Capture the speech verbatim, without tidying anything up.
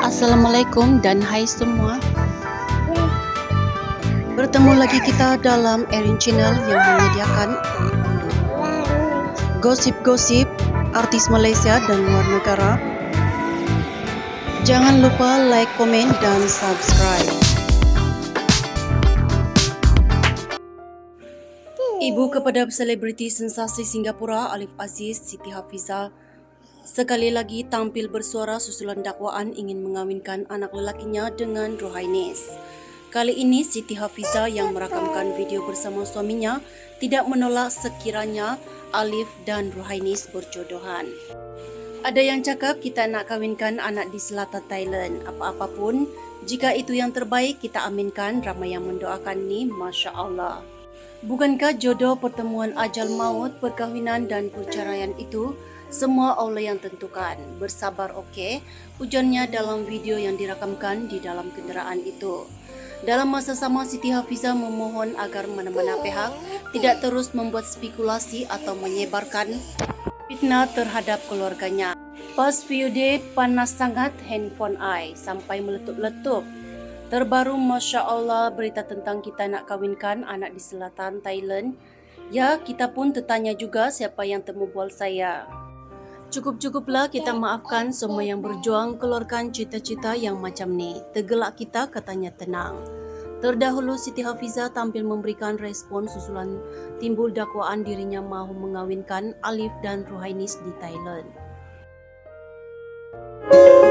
Assalamualaikum dan hai semua. Bertemu lagi kita dalam Erin Channel yang menyediakan gosip-gosip artis Malaysia dan luar negara. Jangan lupa like, komen dan subscribe. Ibu kepada selebriti sensasi Singapura Alif Aziz Siti Hafizah sekali lagi tampil bersuara susulan dakwaan ingin mengawinkan anak lelakinya dengan Ruhainis. Kali ini Siti Hafizah yang merakamkan video bersama suaminya tidak menolak sekiranya Alif dan Ruhainis berjodohan. Ada yang cakap kita nak kawinkan anak di selatan Thailand. Apa-apapun, jika itu yang terbaik kita aminkan. Ramai yang mendoakan ni, Masya Allah. Bukankah jodoh, pertemuan ajal maut, perkahwinan dan perceraian itu semua Allah yang tentukan? Bersabar okey, ujarnya dalam video yang dirakamkan di dalam kenderaan itu. Dalam masa sama, Siti Hafizah memohon agar mana-mana pihak tidak terus membuat spekulasi atau menyebarkan fitnah terhadap keluarganya. Pas few day panas sangat handphone I sampai meletup-letup. Terbaru Masya Allah berita tentang kita nak kawinkan anak di selatan Thailand. Ya, kita pun tertanya juga siapa yang temu bual saya. Cukup-cukuplah kita maafkan semua yang berjuang keluarkan cita-cita yang macam ni. Tergelak kita, katanya tenang. Terdahulu Siti Hafizah tampil memberikan respon susulan timbul dakwaan dirinya mahu mengawinkan Alif dan Ruhainis di Thailand.